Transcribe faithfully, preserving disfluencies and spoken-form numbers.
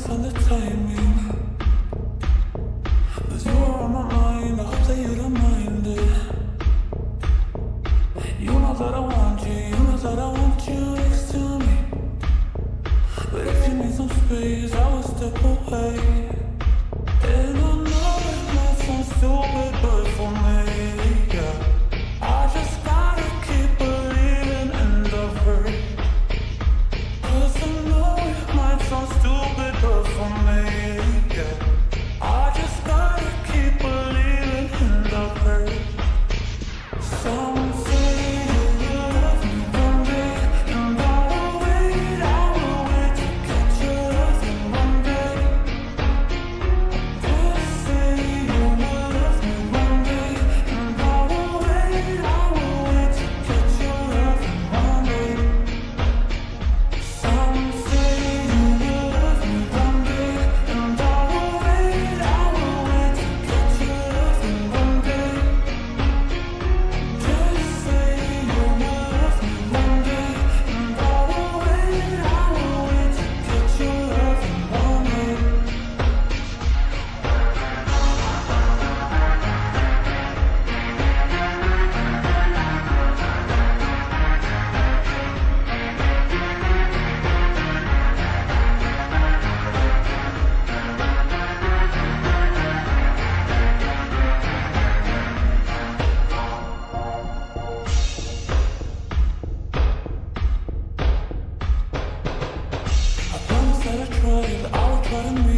find the timing. Cause you're on my mind, I hope that you don't mind it. You know that I want you, you know that I want you next to me. But if you need some space, I will step away. And I know it might sound stupid, but for me, yeah, I just gotta keep believing in the hurt. Cause I know it might sound stupid, but for me, yeah, I just gotta keep believing in the hurt. Some say you will love me one day, and I will wait, I will wait to catch your love in one day. Just say you will love me one day, and I will wait, I will wait to catch your love in one day. Some say you will love me one day, and I will wait, I will wait to catch your love in one day. Just say you will love me one day, and I will wait, I will wait to catch your love in one day. I promise that I tried, I will try to